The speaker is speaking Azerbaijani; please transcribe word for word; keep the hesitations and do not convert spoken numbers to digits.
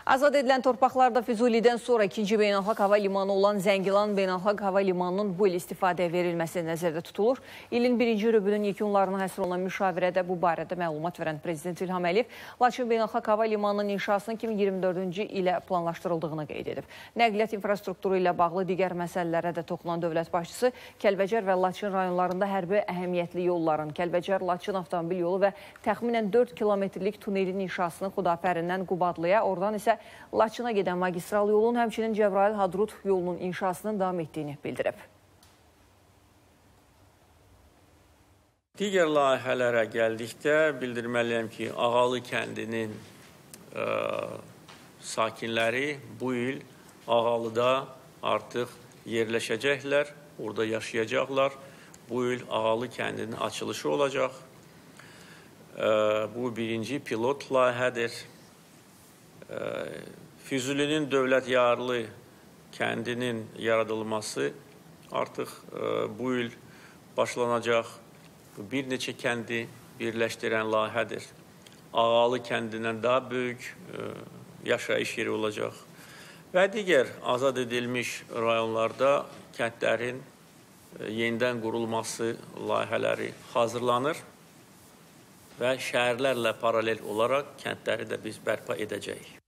Azad edilən torpaqlarda Füzulidən sonra ikinci beynəlxalq hava limanı olan Zəngilan beynəlxalq hava limanının bu il istifadəyə verilməsi nəzərdə tutulur. İlin birinci rübünün yekunlarına həsr olunan müşavirədə bu barədə məlumat verən Prezident İlham Əliyev, Laçın beynəlxalq hava limanının inşasının iki min iyirmi dördüncü ilə planlaşdırıldığını qeyd edib. Nəqliyyat infrastrukturu ilə bağlı digər məsələlərə də toxunan dövlət başçısı Kəlbəcər və Laçın rayonlarında hərbi əhəmiyyətli yolların, Kəlbəcər-Laçın avtomobil yolu və təxminən dörd kilometrlik tunelin inşasını Xudafərindən Qubadlıya, oradan isə Laçına gedən magistral yolun, həmçinin Cəbrayıl-Hadrut yolunun inşasının davam etdiyini bildirib. Digər layihələrə gəldikdə bildirməliyəm ki, Ağalı kəndinin ə, sakinləri bu il Ağalıda artıq yerləşəcəklər, orada yaşayacaqlar. Bu il Ağalı kəndinin açılışı olacaq. Ə, bu birinci pilot layihədir. Füzulinin dövlət yarlı kəndinin yaradılması artıq bu il başlanacaq. Bir neçə kəndi birləşdirən layihədir. Ağalı kəndindən daha böyük yaşayış yeri olacaq. Və digər azad edilmiş rayonlarda kəndlərin yenidən qurulması layihələri hazırlanır və şəhərlərlə paralel olaraq kəndləri də biz bərpa edəcəyik.